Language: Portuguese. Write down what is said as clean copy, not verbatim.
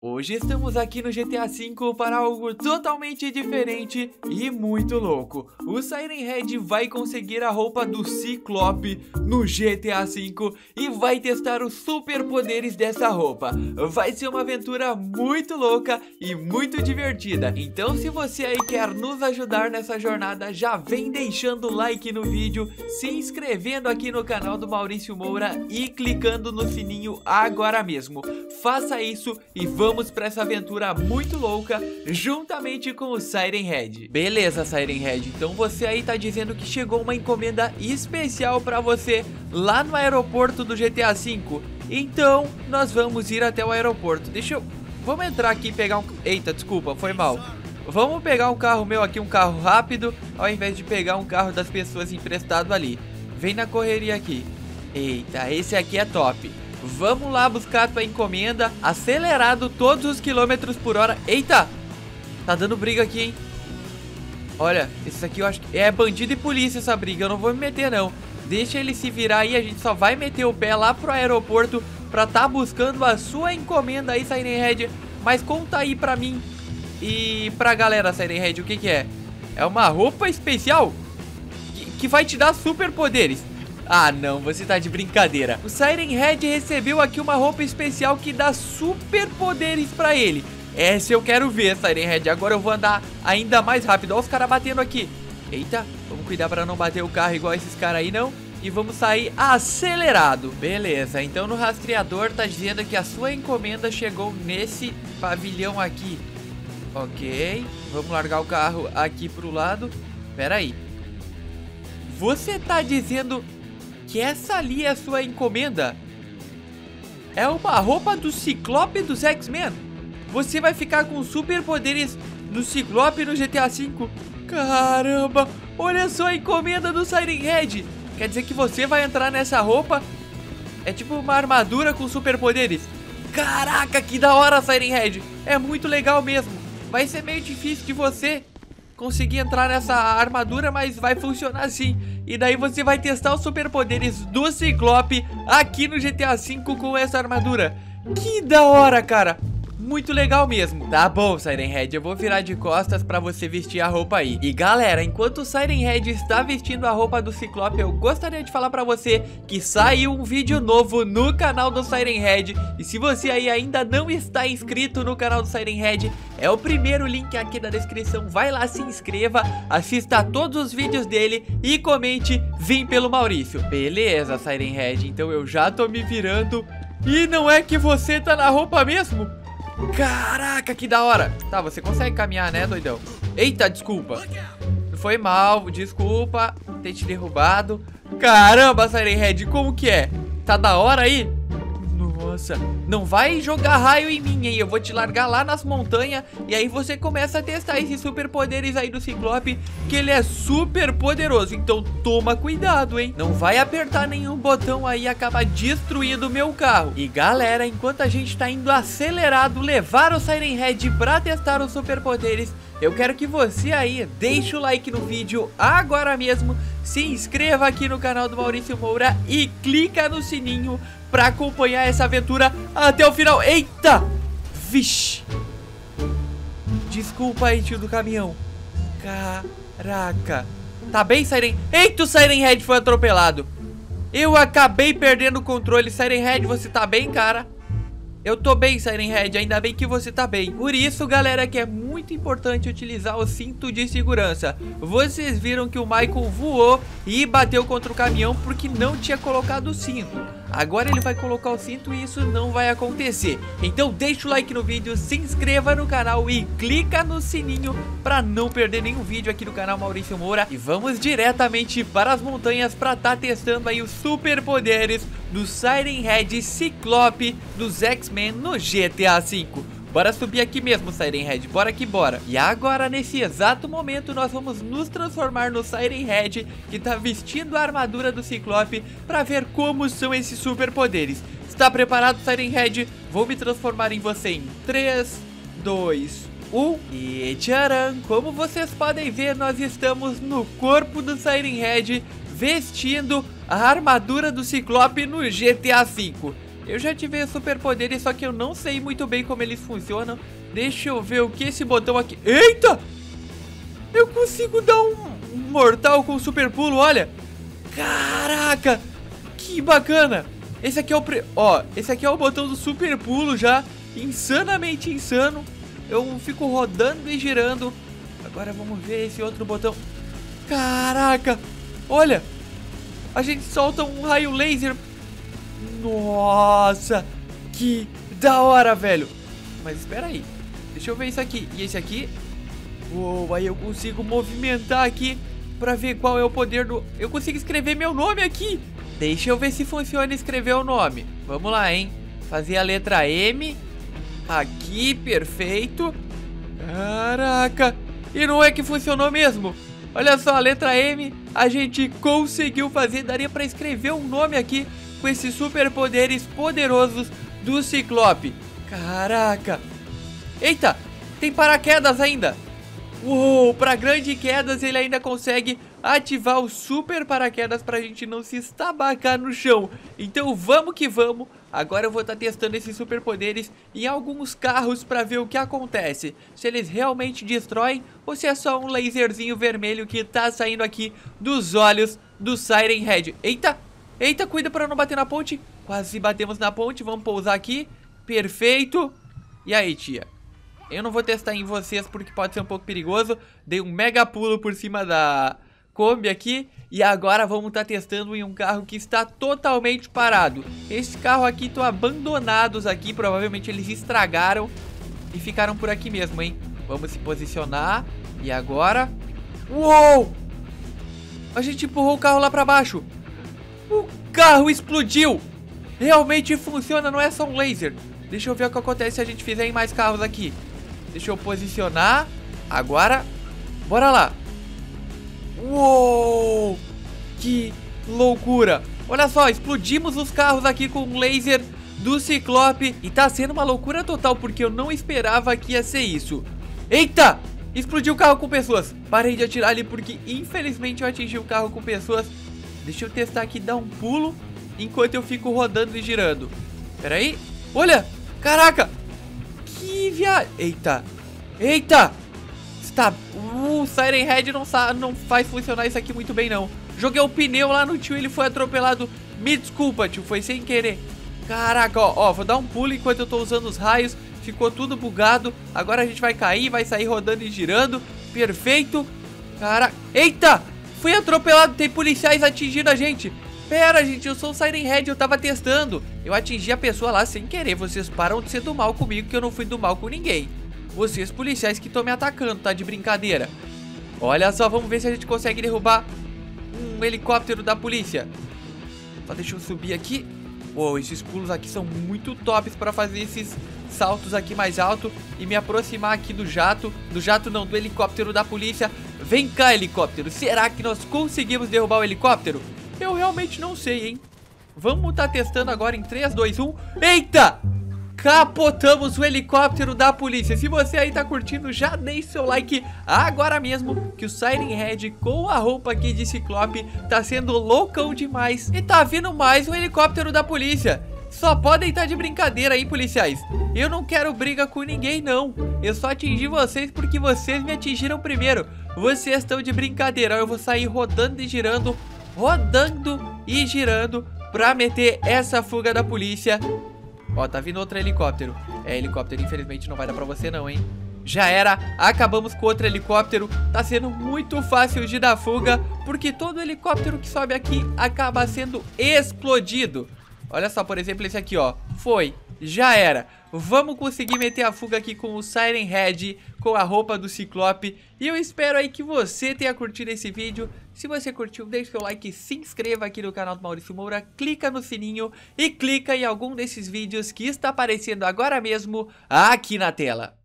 Hoje estamos aqui no GTA V para algo totalmente diferente e muito louco. O Siren Head vai conseguir a roupa do Ciclope no GTA V e vai testar os superpoderes dessa roupa. Vai ser uma aventura muito louca e muito divertida. Então se você aí quer nos ajudar nessa jornada, já vem deixando o like no vídeo, se inscrevendo aqui no canal do Maurício Moura e clicando no sininho agora mesmo. Faça isso e vamos para essa aventura muito louca juntamente com o Siren Head. Beleza, Siren Head, então você aí tá dizendo que chegou uma encomenda especial para você lá no aeroporto do GTA V. Então nós vamos ir até o aeroporto. Vamos entrar aqui e pegar um... Eita, desculpa, foi mal. Vamos pegar um carro meu aqui, um carro rápido, ao invés de pegar um carro das pessoas emprestado ali. Vem na correria aqui. Eita, esse aqui é top. Vamos lá buscar a tua encomenda, acelerado todos os quilômetros por hora. Eita, tá dando briga aqui, hein? Olha, esse aqui eu acho que é bandido e polícia essa briga, eu não vou me meter não. Deixa ele se virar aí, a gente só vai meter o pé lá pro aeroporto pra tá buscando a sua encomenda aí, Siren Head. Mas conta aí pra mim e pra galera, Siren Head, o que que é? É uma roupa especial que vai te dar superpoderes. Ah não, você tá de brincadeira. O Siren Head recebeu aqui uma roupa especial que dá superpoderes pra ele. Essa eu quero ver, Siren Head. Agora eu vou andar ainda mais rápido. Olha os caras batendo aqui. Eita, vamos cuidar pra não bater o carro igual esses caras aí não. E vamos sair acelerado. Beleza, então no rastreador tá dizendo que a sua encomenda chegou nesse pavilhão aqui. Ok, vamos largar o carro aqui pro lado. Pera aí. Você tá dizendo que essa ali é a sua encomenda? É uma roupa do Ciclope dos X-Men. Você vai ficar com superpoderes no Ciclope no GTA V. Caramba, olha só a encomenda do Siren Head. Quer dizer que você vai entrar nessa roupa? É tipo uma armadura com superpoderes. Caraca, que da hora, Siren Head. É muito legal mesmo. Vai ser meio difícil de você conseguir entrar nessa armadura, mas vai funcionar sim. E daí você vai testar os superpoderes do Ciclope aqui no GTA V com essa armadura. Que da hora, cara. Muito legal mesmo. Tá bom, Siren Head, eu vou virar de costas pra você vestir a roupa aí. E galera, enquanto o Siren Head está vestindo a roupa do Ciclope, eu gostaria de falar pra você que saiu um vídeo novo no canal do Siren Head. E se você aí ainda não está inscrito no canal do Siren Head, é o primeiro link aqui na descrição. Vai lá, se inscreva, assista a todos os vídeos dele e comente, vim pelo Maurício. Beleza, Siren Head, então eu já tô me virando. E não é que você tá na roupa mesmo? Caraca, que da hora. Tá, você consegue caminhar, né, doidão? Eita, desculpa. Foi mal, desculpa ter te derrubado. Caramba, Siren Head, como que é? Tá da hora aí? Nossa, não vai jogar raio em mim, hein? Eu vou te largar lá nas montanhas e aí você começa a testar esses superpoderes aí do Ciclope, que ele é super poderoso. Então toma cuidado, hein? Não vai apertar nenhum botão aí e acabar destruindo o meu carro. E galera, enquanto a gente tá indo acelerado levar o Siren Head pra testar os superpoderes, eu quero que você aí deixe o like no vídeo agora mesmo, se inscreva aqui no canal do Maurício Moura e clica no sininho pra acompanhar essa aventura até o final. Eita! Vixe! Desculpa aí, tio do caminhão. Caraca. Tá bem, Siren? Eita, o Siren Head foi atropelado. Eu acabei perdendo o controle. Siren Head, você tá bem, cara? Eu tô bem, Siren Head, ainda bem que você tá bem. Por isso, galera, que é muito importante utilizar o cinto de segurança. Vocês viram que o Michael voou e bateu contra o caminhão porque não tinha colocado o cinto. Agora ele vai colocar o cinto e isso não vai acontecer. Então deixa o like no vídeo, se inscreva no canal e clica no sininho pra não perder nenhum vídeo aqui no canal Maurício Moura. E vamos diretamente para as montanhas pra tá testando aí os superpoderes do Siren Head Ciclope dos X-Men no GTA V. Bora subir aqui mesmo, Siren Head, bora que bora. E agora, nesse exato momento, nós vamos nos transformar no Siren Head, que tá vestindo a armadura do Ciclope, pra ver como são esses superpoderes. Está preparado, Siren Head? Vou me transformar em você em 3, 2, 1. E tcharam! Como vocês podem ver, nós estamos no corpo do Siren Head, vestindo a armadura do Ciclope no GTA V. Eu já tive superpoderes, só que eu não sei muito bem como eles funcionam. Deixa eu ver o que esse botão aqui... Eita! Eu consigo dar um mortal com super pulo, olha. Caraca! Que bacana! Esse aqui é o... esse aqui é o botão do super pulo já. Insanamente insano. Eu fico rodando e girando. Agora vamos ver esse outro botão. Caraca! Olha! A gente solta um raio laser. Nossa! Que da hora, velho! Mas espera aí. Deixa eu ver isso aqui. E esse aqui? Uou, aí eu consigo movimentar aqui pra ver qual é o poder do... Eu consigo escrever meu nome aqui. Deixa eu ver se funciona escrever o nome. Vamos lá, hein? Fazer a letra M. Aqui, perfeito. Caraca! E não é que funcionou mesmo? Olha só, a letra M a gente conseguiu fazer. Daria pra escrever um nome aqui com esses superpoderes poderosos do Ciclope. Caraca! Eita! Tem paraquedas ainda! Uou! Pra grandes quedas ele ainda consegue ativar o super paraquedas pra gente não se estabacar no chão. Então vamos que vamos. Agora eu vou estar testando esses superpoderes em alguns carros pra ver o que acontece. Se eles realmente destroem ou se é só um laserzinho vermelho que tá saindo aqui dos olhos do Siren Head. Eita! Eita, cuida pra não bater na ponte. Quase batemos na ponte, vamos pousar aqui. Perfeito. E aí, tia? Eu não vou testar em vocês porque pode ser um pouco perigoso. Dei um mega pulo por cima da Kombi aqui. E agora vamos estar testando em um carro que está totalmente parado. Esse carro aqui estão abandonados aqui. Provavelmente eles estragaram e ficaram por aqui mesmo, hein? Vamos se posicionar. E agora... Uou! A gente empurrou o carro lá pra baixo. O carro explodiu. Realmente funciona, não é só um laser. Deixa eu ver o que acontece se a gente fizer em mais carros aqui. Deixa eu posicionar. Agora, bora lá. Uou! Que loucura! Olha só, explodimos os carros aqui com um laser do Ciclope. E tá sendo uma loucura total, porque eu não esperava que ia ser isso. Eita! Explodiu o carro com pessoas. Parei de atirar ali porque infelizmente eu atingi o carro com pessoas. Deixa eu testar aqui, dar um pulo enquanto eu fico rodando e girando. Pera aí. Olha! Caraca! Que viagem! Eita! Eita! Está... O Siren Head não faz funcionar isso aqui muito bem, não. Joguei o pneu lá no tio, ele foi atropelado. Me desculpa, tio, foi sem querer. Caraca, ó, vou dar um pulo enquanto eu tô usando os raios. Ficou tudo bugado. Agora a gente vai cair, vai sair rodando e girando. Perfeito. Caraca. Eita! Fui atropelado, tem policiais atingindo a gente. Pera, gente, eu sou o Siren Head, eu tava testando. Eu atingi a pessoa lá sem querer. Vocês param de ser do mal comigo, que eu não fui do mal com ninguém. Vocês policiais que estão me atacando, tá de brincadeira. Olha só, vamos ver se a gente consegue derrubar um helicóptero da polícia. Só deixa eu subir aqui. Uou, esses pulos aqui são muito tops pra fazer esses saltos aqui mais alto e me aproximar aqui do jato. Do jato não, do helicóptero da polícia. Vem cá, helicóptero. Será que nós conseguimos derrubar o helicóptero? Eu realmente não sei, hein? Vamos tá testando agora em 3, 2, 1. Eita! Capotamos o helicóptero da polícia. Se você aí tá curtindo, já deixe seu like agora mesmo, que o Siren Head com a roupa aqui de Ciclope tá sendo loucão demais. E tá vindo mais um helicóptero da polícia. Só podem estar de brincadeira aí, policiais. Eu não quero briga com ninguém, não. Eu só atingi vocês porque vocês me atingiram primeiro. Vocês estão de brincadeira. Eu vou sair rodando e girando pra meter essa fuga da polícia. Ó, tá vindo outro helicóptero. É, helicóptero, infelizmente não vai dar pra você não, hein? Já era, acabamos com outro helicóptero. Tá sendo muito fácil de dar fuga, porque todo helicóptero que sobe aqui acaba sendo explodido. Olha só, por exemplo, esse aqui, ó. Foi, já era. Vamos conseguir meter a fuga aqui com o Siren Head, com a roupa do Ciclope. E eu espero aí que você tenha curtido esse vídeo. Se você curtiu, deixe seu like, se inscreva aqui no canal do Maurício Moura, clica no sininho e clica em algum desses vídeos que está aparecendo agora mesmo aqui na tela.